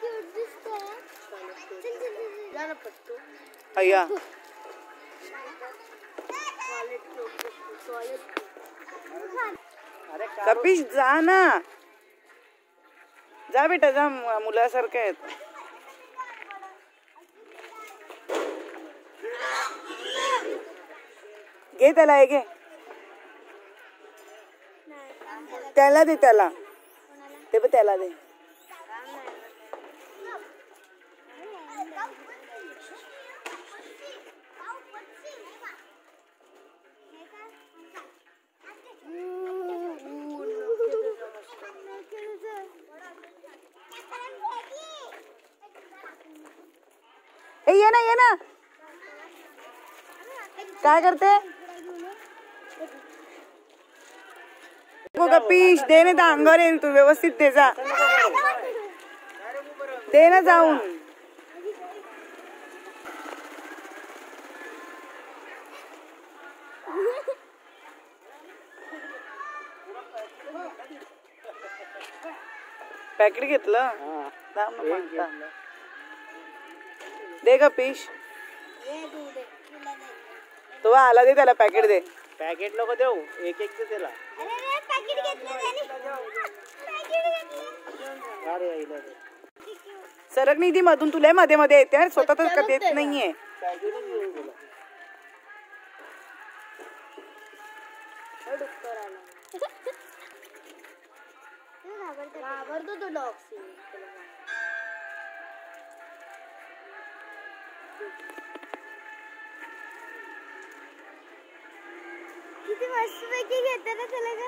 अय्या कपिश जा ना, जा बेटा जा, मुलासारखं आहेत. घे त्याला, हे घे, त्याला दे, त्याला ते पण त्याला दे. ए ये ना, ये ना, काय करते? कपिश दे ना, त्या अंगावर येईल तू, व्यवस्थित दे जा, दे ना जाऊन. पॅकेट घेतलं, दे कपिश, तो आला, दे त्याला पॅकेट, दे. पॅकेट नको देऊ, एक एक दे त्याला. सरक नाही ती मधून, तुला मध्ये मध्ये येते, स्वतः तर देत नाहीये. किती मस्त पैकी घेते ना त्याला का.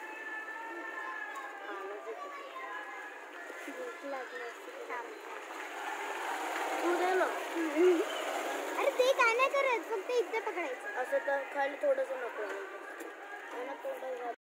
अरे ते काय नाही करत, फक्त इथे पकडायचं असं, तर खाली थोडंसं नको.